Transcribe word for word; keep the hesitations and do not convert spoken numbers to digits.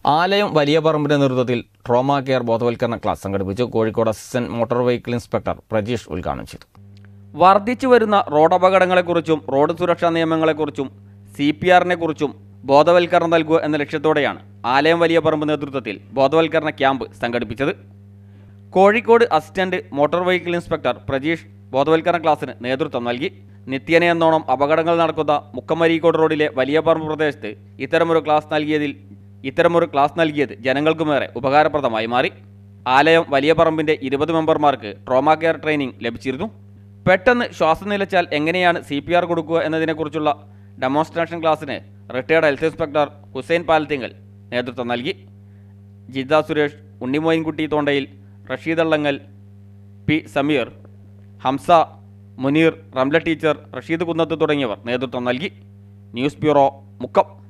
ആലയം വലിയ പറമ്പിന്റെ നേതൃത്വത്തിൽ ട്രോമ കെയർ ബോധവൽക്കരണ ക്ലാസ് സംഘടിപ്പിച്ചു. Kozhikode assistant motor vehicle inspector Prajeesh ഉദ്ഘാടനം ചെയ്തു. വർദ്ധിച്ചു വരുന്ന റോഡ് അപകടങ്ങളെക്കുറിച്ചും റോഡ് സുരക്ഷാ നിയമങ്ങളെക്കുറിച്ചും സി പി ആറിനെ കുറിച്ചും ബോധവൽക്കരണം നൽകുക എന്ന ലക്ഷ്യത്തോടെയാണ് ആലയം വലിയ പറമ്പ് നേതൃത്വത്തിൽ ബോധവൽക്കരണ ക്യാമ്പ് സംഘടിപ്പിച്ചത്. Kozhikode assistant motor vehicle inspector Prajeesh ബോധവൽക്കരണ ക്ലാസ്സിന് നേതൃത്വം നൽകി. നിത്യേന എന്നോണം അപകടങ്ങൾ നടക്കുന്ന മുക്കമരീക്കോട് റോഡിലെ വലിയ പറമ്പ് പ്രദേശത്ത് ഇത്തരമൊരു ക്ലാസ് നൽകിയതിൽ ഇത്തരമൊരു ക്ലാസ് നൽകിയത് ജനങ്ങൾക്കുമേറെ ഉപകാരപ്രദമായി മാറി. ആലയം വലിയ പറമ്പിൻ്റെ ഇരുപത് മെമ്പർമാർക്ക് ട്രോമ കെയർ ട്രെയിനിങ് ലഭിച്ചിരുന്നു. പെട്ടെന്ന് ശ്വാസം നിലച്ചാൽ എങ്ങനെയാണ് സി പി ആർ കൊടുക്കുക എന്നതിനെക്കുറിച്ചുള്ള ഡെമോൺസ്ട്രേഷൻ ക്ലാസ്സിന് retired health inspector Hussain Palathingal നേതൃത്വം നൽകി. ജിദ്ദ സുരേഷ്, ഉണ്ണിമോയിൻകുട്ടി തോണ്ടയിൽ, റഷീദ് അള്ളങ്ങൽ, പി സമീർ, ഹംസ, മുനീർ, റംല ടീച്ചർ, റഷീദ് കുന്നത്ത് തുടങ്ങിയവർ നേതൃത്വം നൽകി. News bureau, Mukkam.